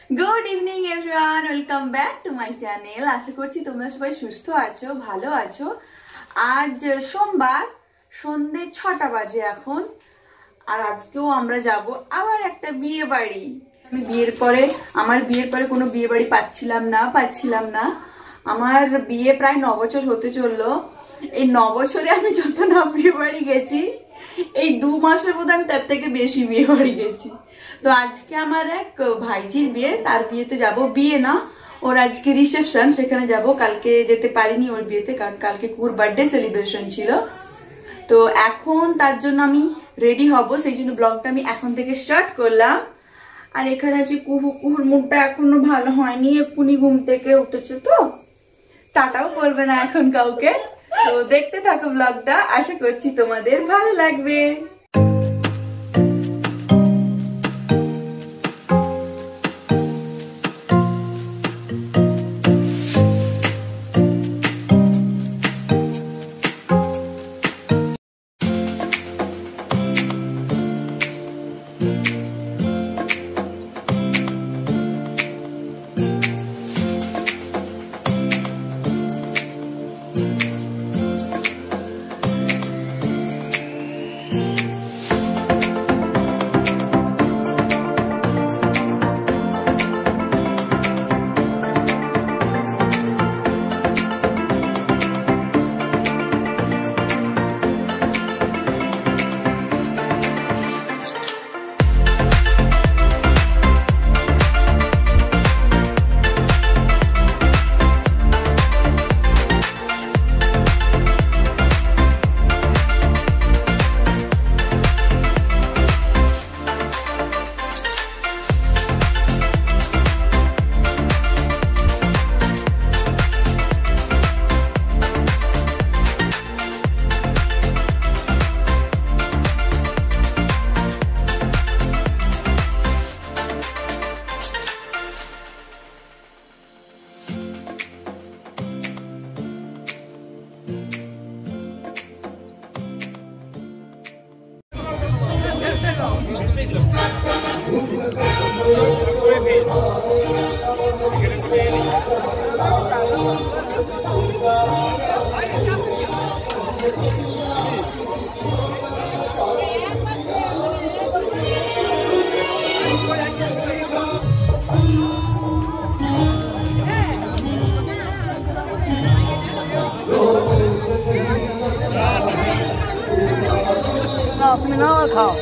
Good evening everyone, welcome back to my channel. আশা করছি তোমরা সবাই সুস্থ আছো, ভালো আছো। আজ সোমবার, সন্ধ্যে 6টা বাজে এখন। আর আজকেও আমরা যাব আবার একটা বিয়ে বাড়ি। আমি আমার বিয়ের পরে কোনো বিয়ে বাড়ি পাচ্ছিলাম না। আমার বিয়ে প্রায় 9 বছর হতে চললো। এই 9 বছরে আমি যত না বিয়ে বাড়ি গেছি, এই 2 মাসের মধ্যে আমি তার থেকে বেশি বিয়ে বাড়ি গেছি। তো আজকে আমার এক ভাইজির বিয়ে, তার বিয়েতে যাব। বিয়ে না, ওর আজকে রিসেপশন, সেখানে যাব। কালকে যেতে পারিনি ওর বিয়েতে, কারণ কালকে কুকুর বার্থডে সেলিব্রেশন ছিল। তো এখন তার জন্য আমি রেডি হব, সেই জন্য ব্লগটা আমি এখন থেকে স্টার্ট করলাম। আর এখানে আছে কুকুর মুখটা এখনো ভালো হয়নি, এক্ষুনি ঘুম থেকে উঠেছে, তো টাটাও করবে না এখন কাউকে। তো দেখতে থাকো ব্লগটা, আশা করছি তোমাদের ভালো লাগবে। তুমি নাও আর খাও।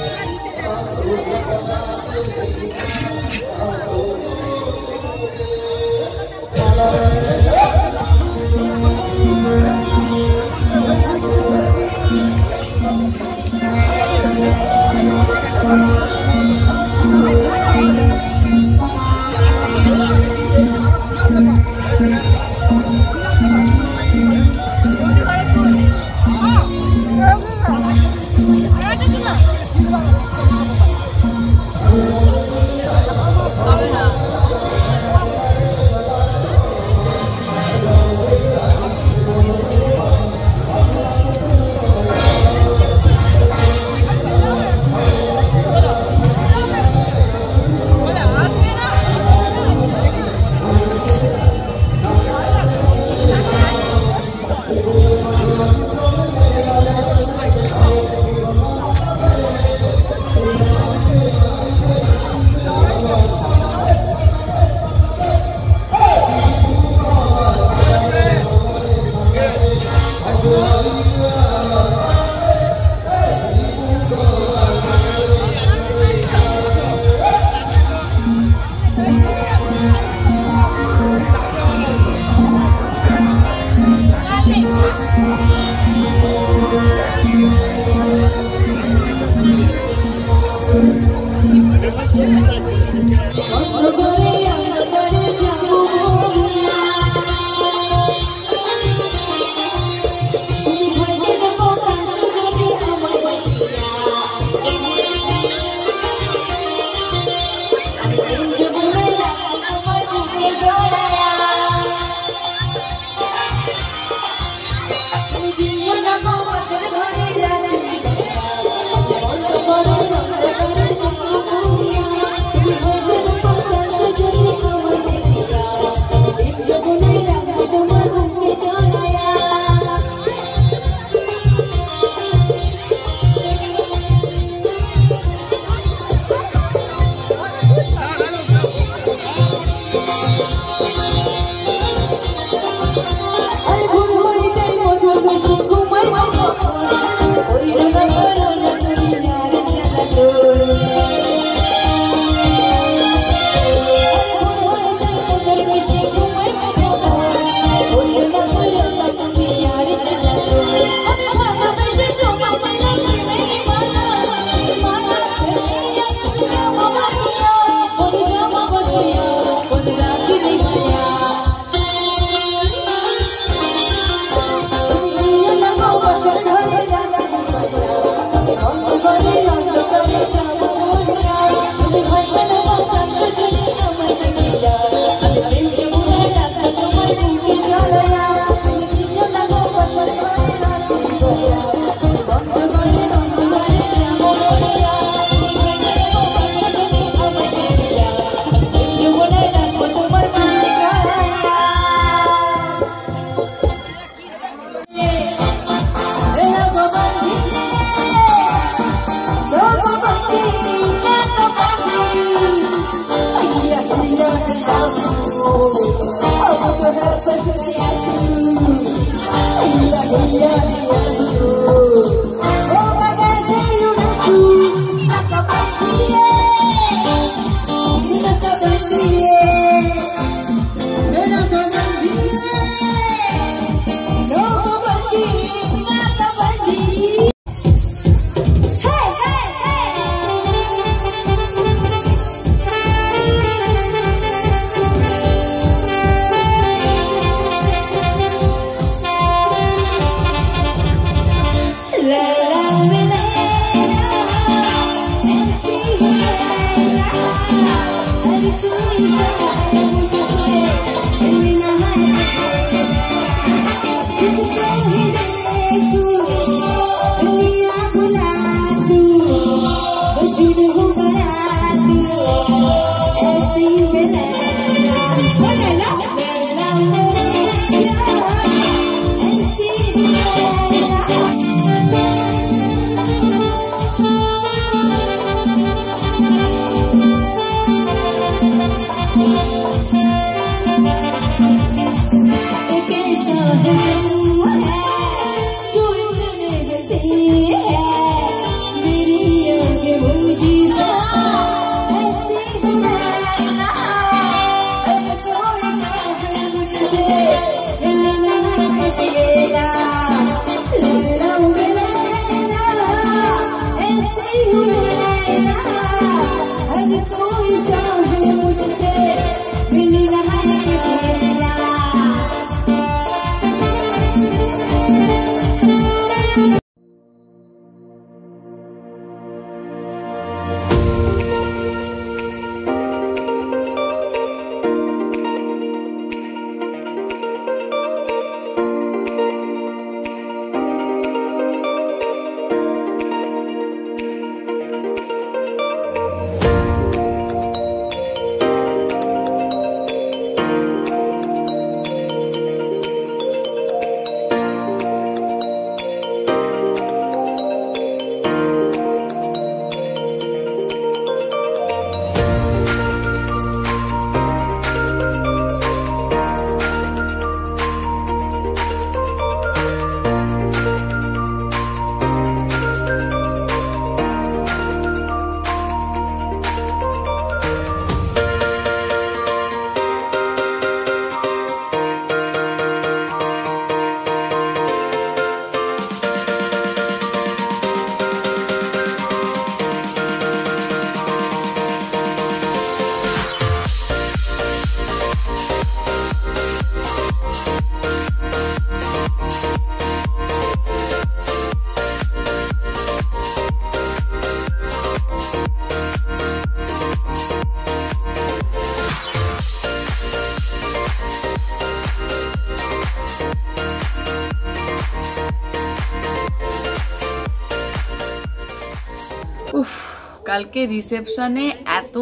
কালকে রিসেপশনে এত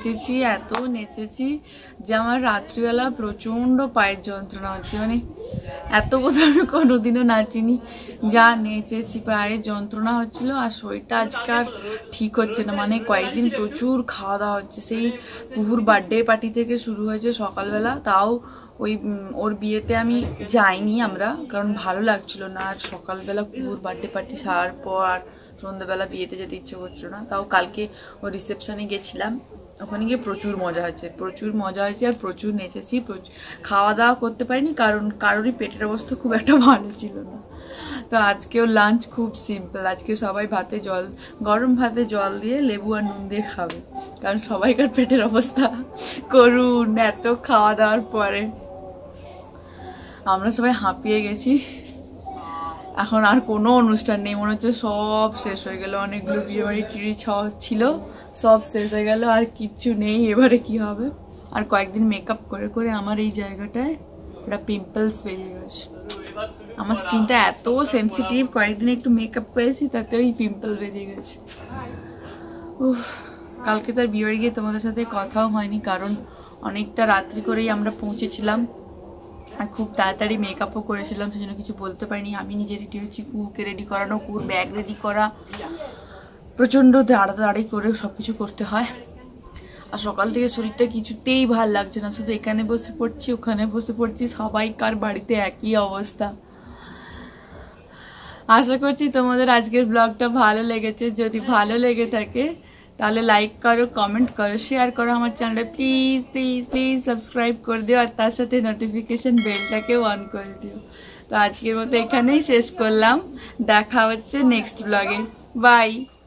নেচেছি যে আমার রাত্রিবেলা প্রচন্ড পায়ের যন্ত্রণা হচ্ছে, মানে এত বোধহয় আমি কোনোদিনও নাচিনি, যা নেচেছি পায়ের যন্ত্রণা হচ্ছিল। আর শরীরটা আজকাল ঠিক হচ্ছে না, মানে কয়েকদিন প্রচুর খাওয়া দাওয়া হচ্ছে। সেই পুহুর বার্থডে পার্টি থেকে শুরু হয়েছে সকালবেলা, তাও ওই ওর বিয়েতে আমি যাইনি আমরা, কারণ ভালো লাগছিল না। আর সকালবেলা পুহুর বার্থডে পার্টি সারার পর সন্ধ্যাবেলা বিয়েতে যেতে ইচ্ছে করছিল না, তাও কালকে ও রিসেপশনে গেছিলাম। ওখানে গিয়ে প্রচুর মজা হয়েছে আর প্রচুর নেচেছি, খাওয়া দাওয়া করতে পারিনি কারণ কারোরই পেটের অবস্থা খুব একটা ভালো ছিল না। তো আজকেও লাঞ্চ খুব সিম্পল, আজকে সবাই গরম ভাতে জল দিয়ে লেবু আর নুন দিয়ে খাবে, কারণ সবাইকার পেটের অবস্থা করুন এত খাওয়া দাওয়ার পরে। আমরা সবাই হাঁপিয়ে গেছি, এখন আর কোনো অনুষ্ঠান নেই, মনে হচ্ছে সব শেষ হয়ে গেল। অনেকগুলো বিয়ে বাড়ি টিড়ি ছিল, সব শেষ হয়ে গেল, আর কিচ্ছু নেই। এবারে কি হবে? আর কয়েকদিন মেকআপ করে করে আমার এই জায়গাটায় একটা পিম্পলস বেরিয়ে গেছে। আমার স্কিনটা এত সেন্সিটিভ, কয়েকদিন একটু মেকআপ করেছি তাতে ওই পিম্পল বেরিয়ে গেছে। কালকে তার বিয়ে বাড়ি গিয়ে তোমাদের সাথে কথাও হয়নি, কারণ অনেকটা রাত্রি করেই আমরা পৌঁছেছিলাম আর খুব তাড়াতাড়ি মেকআপও করেছিলাম, সেজন্য কিছু বলতে পারিনি। আমি নিজে রেডি হচ্ছি, কুকে রেডি করানো, কুর ব্যাগ রেডি করা, প্রচণ্ড তাড়াতাড়ি করে সবকিছু করতে হয়। আর সকাল থেকে শরীরটা কিছুতেই ভাল লাগছে না, শুধু এখানে বসে পড়ছি ওখানে বসে পড়ছি, সবাইকার বাড়িতে একই অবস্থা। আশা করছি তোমাদের আজকের ব্লগটা ভালো লেগেছে। যদি ভালো লেগে থাকে তাহলে লাইক করো, কমেন্ট করো, শেয়ার করো। আমার চ্যানেলটা প্লিজ প্লিজ প্লিজ সাবস্ক্রাইব করে দিও, আর তার সাথে নোটিফিকেশন বেলটাকেও অন করে দিও। তো আজকের মতো এখানেই শেষ করলাম, দেখা হচ্ছে নেক্সট ব্লগে, বাই।